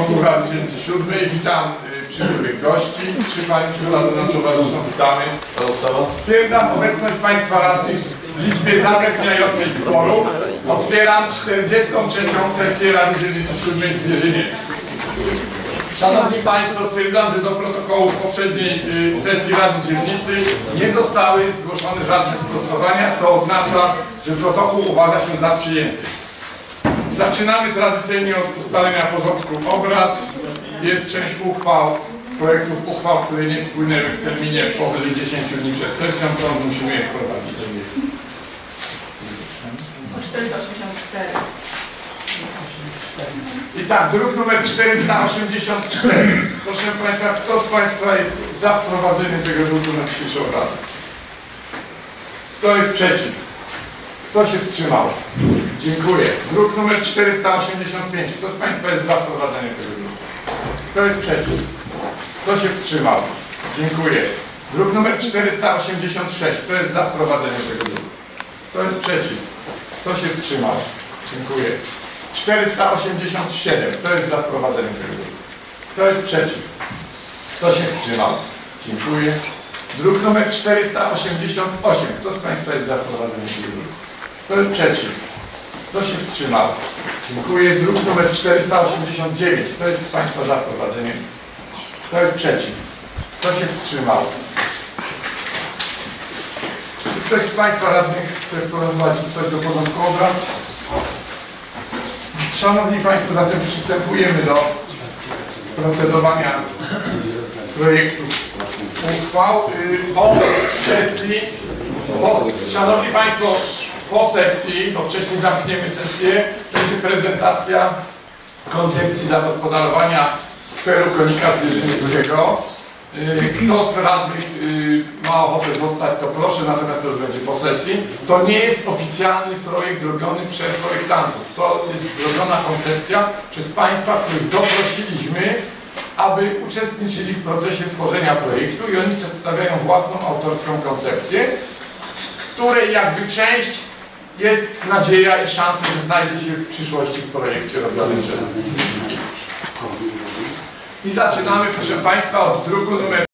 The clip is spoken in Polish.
Protokół Rady Dzielnicy 7. Witam przybyłych gości. 3 Pani Przewodniczącą towarzyszą witamy. Stwierdzam obecność Państwa radnych w liczbie zapewniającej kworum. Otwieram 43. sesję Rady Dzielnicy 7 w Zwierzyniec. Szanowni Państwo, stwierdzam, że do protokołu poprzedniej sesji Rady Dzielnicy nie zostały zgłoszone żadne sprostowania, co oznacza, że protokół uważa się za przyjęty. Zaczynamy tradycyjnie od ustalenia porządku obrad. Jest część projektów uchwał, które nie wpłynęły w terminie powyżej 10 dni przed sesją, to musimy je wprowadzić. 484. I tak, druk numer 484. Proszę Państwa, kto z Państwa jest za wprowadzeniem tego druku na dzisiejsze obrady? Kto jest przeciw? Kto się wstrzymał? Dziękuję. Druk numer 485. Kto z Państwa jest za wprowadzeniem tego druku? Kto jest przeciw? Kto się wstrzymał? Dziękuję. Druk numer 486. Kto jest za wprowadzeniem tego druku? Kto jest przeciw? Kto się wstrzymał? Dziękuję. 487. Kto jest za wprowadzeniem tego druku? Kto jest przeciw? Kto się wstrzymał? Dziękuję. Druk numer 488. Kto z Państwa jest za wprowadzeniem tego druku? Kto jest przeciw? Kto się wstrzymał? Dziękuję. Druk numer 489. Kto jest z Państwa za wprowadzeniem? Kto jest przeciw? Kto się wstrzymał? Czy ktoś z Państwa radnych chce wprowadzić coś do porządku obrad? Szanowni Państwo, zatem przystępujemy do procedowania projektów uchwał. Po sesji, Szanowni Państwo, po sesji, bo wcześniej zamkniemy sesję, będzie prezentacja koncepcji zagospodarowania skweru Konika Zwierzynieckiego. Kto z radnych ma ochotę zostać, to proszę, natomiast to już będzie po sesji. To nie jest oficjalny projekt robiony przez projektantów. To jest zrobiona koncepcja przez Państwa, których doprosiliśmy, aby uczestniczyli w procesie tworzenia projektu i oni przedstawiają własną autorską koncepcję, której jakby część jest nadzieja i szansa, że znajdzie się w przyszłości w projekcie robionym przez. I zaczynamy, proszę Państwa, od druku numer